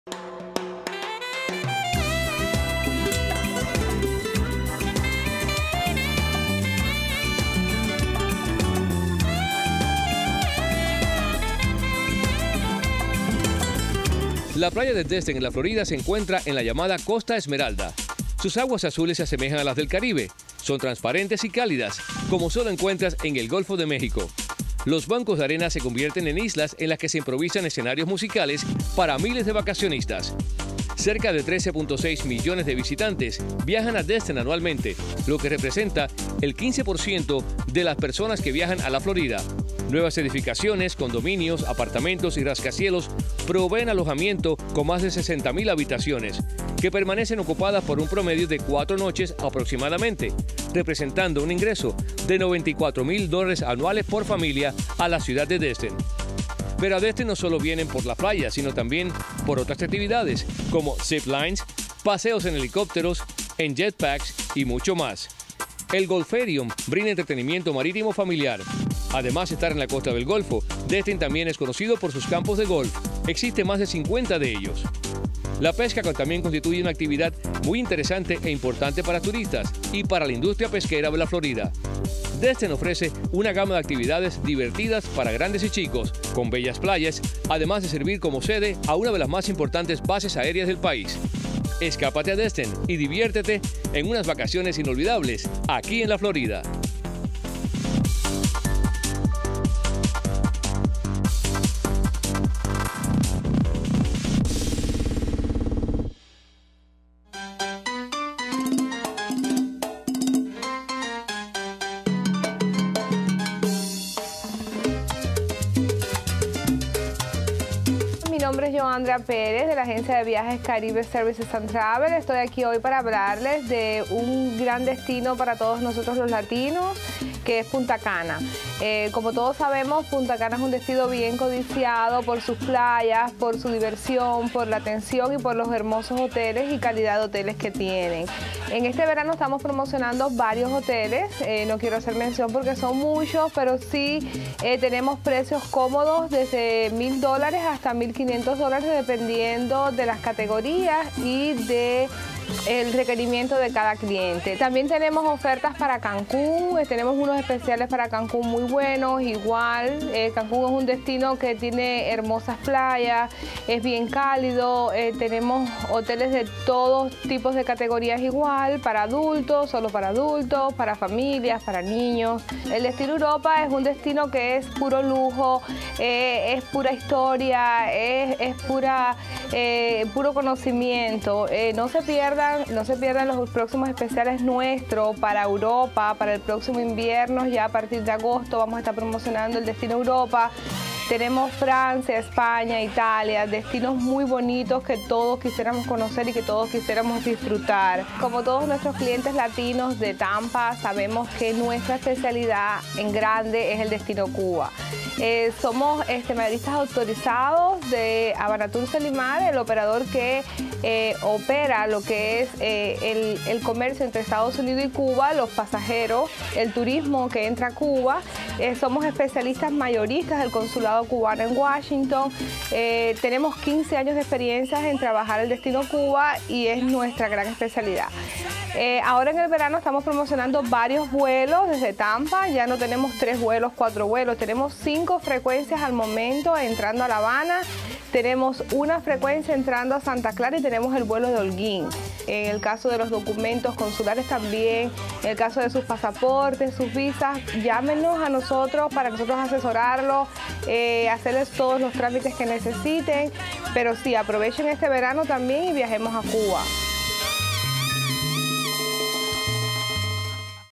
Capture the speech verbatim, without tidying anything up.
La playa de Destin, en la Florida, se encuentra en la llamada Costa Esmeralda. Sus aguas azules se asemejan a las del Caribe. Son transparentes y cálidas, como solo encuentras en el Golfo de México. Los bancos de arena se convierten en islas en las que se improvisan escenarios musicales para miles de vacacionistas. Cerca de trece punto seis millones de visitantes viajan a Destin anualmente, lo que representa el quince por ciento de las personas que viajan a la Florida. Nuevas edificaciones, condominios, apartamentos y rascacielos proveen alojamiento con más de sesenta mil habitaciones, que permanecen ocupadas por un promedio de cuatro noches aproximadamente, representando un ingreso de noventa y cuatro mil dólares anuales por familia a la ciudad de Destin. Pero a Destin no solo vienen por la playa, sino también por otras actividades, como zip lines, paseos en helicópteros, en jetpacks y mucho más. El Golfarium brinda entretenimiento marítimo familiar. Además de estar en la costa del Golfo, Destin también es conocido por sus campos de golf. Existen más de cincuenta de ellos. La pesca también constituye una actividad muy interesante e importante para turistas y para la industria pesquera de la Florida. Destin ofrece una gama de actividades divertidas para grandes y chicos, con bellas playas, además de servir como sede a una de las más importantes bases aéreas del país. Escápate a Destin y diviértete en unas vacaciones inolvidables aquí en la Florida. Mi nombre es Joandra Pérez, de la agencia de viajes Caribe Services and Travel. Estoy aquí hoy para hablarles de un gran destino para todos nosotros los latinos, que es Punta Cana. Eh, como todos sabemos, Punta Cana es un destino bien codiciado por sus playas, por su diversión, por la atención y por los hermosos hoteles y calidad de hoteles que tienen. En este verano estamos promocionando varios hoteles, eh, no quiero hacer mención porque son muchos, pero sí eh, tenemos precios cómodos desde mil dólares hasta mil quinientos dólares dependiendo de las categorías y de el requerimiento de cada cliente. También tenemos ofertas para Cancún, eh, tenemos unos especiales para Cancún muy buenos, igual. Eh, Cancún es un destino que tiene hermosas playas, es bien cálido, eh, tenemos hoteles de todos tipos de categorías igual, para adultos, solo para adultos, para familias, para niños. El destino Europa es un destino que es puro lujo, eh, es pura historia, es, es pura, eh, puro conocimiento. Eh, no se pierdan No se pierdan los próximos especiales nuestros para Europa, para el próximo invierno. Ya a partir de agosto vamos a estar promocionando el destino Europa. Tenemos Francia, España, Italia, destinos muy bonitos que todos quisiéramos conocer y que todos quisiéramos disfrutar. Como todos nuestros clientes latinos de Tampa, sabemos que nuestra especialidad en grande es el destino Cuba. Eh, somos este, mayoristas autorizados de Habana-Tour Selimar, el operador que eh, opera lo que es eh, el, el comercio entre Estados Unidos y Cuba, los pasajeros, el turismo que entra a Cuba. Eh, somos especialistas mayoristas del consulado cubano en Washington. Eh, tenemos quince años de experiencia en trabajar el destino Cuba y es nuestra gran especialidad. Eh, ahora en el verano estamos promocionando varios vuelos desde Tampa. Ya no tenemos tres vuelos, cuatro vuelos, tenemos cinco frecuencias al momento entrando a La Habana. Tenemos una frecuencia entrando a Santa Clara y tenemos el vuelo de Holguín. En el caso de los documentos consulares también, en el caso de sus pasaportes, sus visas, llámenos a nosotros para nosotros asesorarlos, eh, hacerles todos los trámites que necesiten. Pero sí, aprovechen este verano también y viajemos a Cuba.